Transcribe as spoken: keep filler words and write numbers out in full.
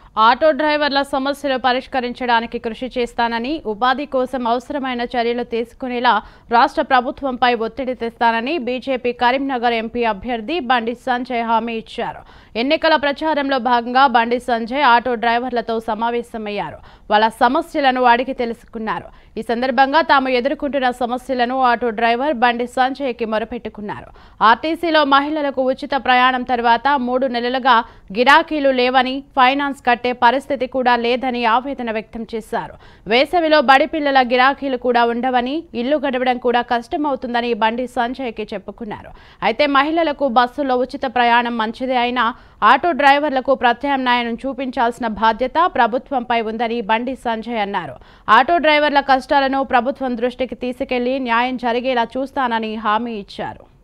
Auto డ్రైవర్ల సమస్యలు పరిష్కరించడానికి కృషి చేస్తానని, ఉపాధి కోసం అవసరమైన చర్యలు తీసుకునేలా రాష్ట్ర ప్రభుత్వంపై ఒత్తిడి తెస్తానని బీజేపీ కరీంనగర్ ఎంపీ అభ్యర్థి బండి సంజయ్ హామీ ఇచ్చారు. ఎన్నికల ప్రచారంలో భాగంగా బండి సంజయ్ ఆటో డ్రైవర్లతో సమావేశమయ్యారు. వాళ్ళ సమస్యలను అడిగి తెలుసుకున్నారు. ఈ సందర్భంగా తాము ఎదుర్కొంటున్న సమస్యలను ఆటో డ్రైవర్ బండి సంజయ్కి మొరపెట్టుకున్నారు. ఆర్టీసీలో మహిళలకు ఉచిత ప్రయాణం తర్వాత మూడు నెలలుగా గిరాకీలు లేవని, ఫైనాన్స్ కట్టే పరిస్థితి కూడా లేదని ఆవేదన వ్యక్తం చేశారు. వేసవిలో బడి పిల్లల గిరాకీలు కూడా ఉండవని, ఇల్లు గడవడం కూడా కష్టమవుతుందని బండి సంజయ్కి చెప్పుకున్నారు. అయితే మహిళలకు బస్సులో ఉచిత ప్రయాణం మంచిదే అయినా ఆటో డ్రైవర్లకు ప్రత్యామ్నాయం చూపించాల్సిన బాధ్యత ప్రభుత్వంపై ఉందని బండి సంజయ్ అన్నారు. ఆటో డ్రైవర్ల కష్టాలను ప్రభుత్వం దృష్టికి తీసుకెళ్లి న్యాయం జరిగేలా చూస్తానని హామీ ఇచ్చారు.